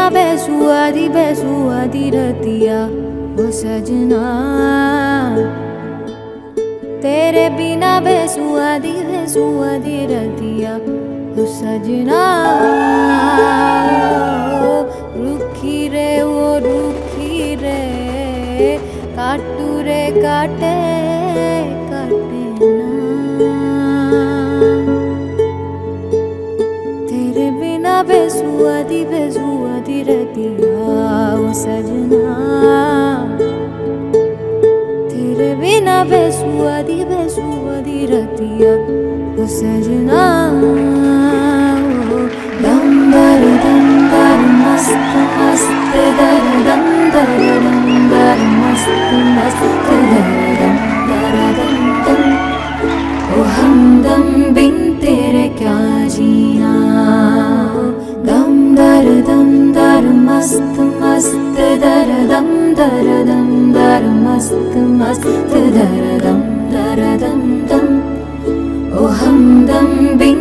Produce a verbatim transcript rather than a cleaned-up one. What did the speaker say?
बेसुआदी बेसुआदी रतिया ओ सजना, तेरे बिना बेसुआदी बेसुआदी रतिया ओ सजना। रुखी रे वो रुखी रे, काटू रे काटे काटे ना, तेरे बिना बेसुआदी बेसुआदी रतिया ओ सजना, तेरे बिना बेसुआदी बेसुआदी रतिया ओ सजना। दम दर दम दर मस्त मस्त दर दम दर दम दर मस्त मस्त दर दम दर दम दम, ओ हमदम बिन तेरे क्या जीना। दम दर दम दर मस्त मस्त दर दम दर दम दर मस्त मस्त दर दम दर दम दम, ओ हमदम बिन